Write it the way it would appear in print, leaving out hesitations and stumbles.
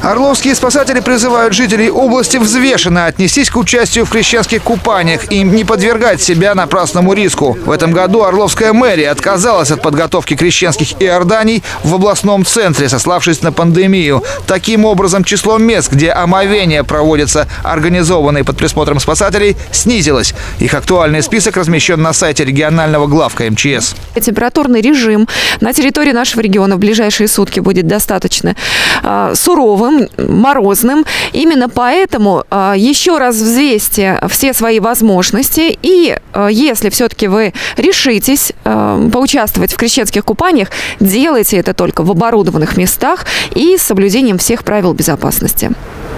Орловские спасатели призывают жителей области взвешенно отнестись к участию в крещенских купаниях и не подвергать себя напрасному риску. В этом году Орловская мэрия отказалась от подготовки крещенских иорданий в областном центре, сославшись на пандемию. Таким образом, число мест, где омовения проводятся организованные под присмотром спасателей, снизилось. Их актуальный список размещен на сайте регионального главка МЧС. Температурный режим на территории нашего региона в ближайшие сутки будет достаточно суровым, морозным. Именно поэтому еще раз взвесьте все свои возможности. И если все-таки вы решитесь поучаствовать в крещенских купаниях, делайте это только в оборудованных местах и с соблюдением всех правил безопасности.